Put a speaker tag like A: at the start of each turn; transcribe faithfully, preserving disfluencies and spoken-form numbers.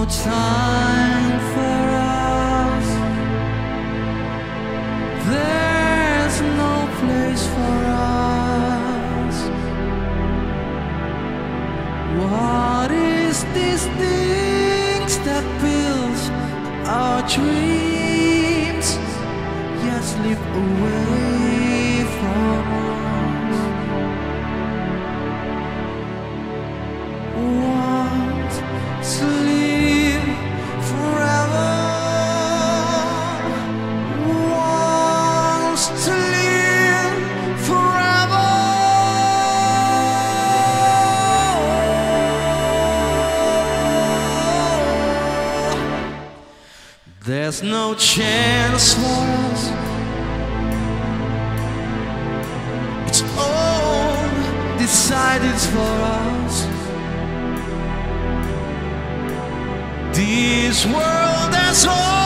A: no time for us. There's no place for us. What is these things that builds our dreams, yet slip away from us? Want to live forever, wants to live forever. There's no chance for us. It's all decided for us. This world has all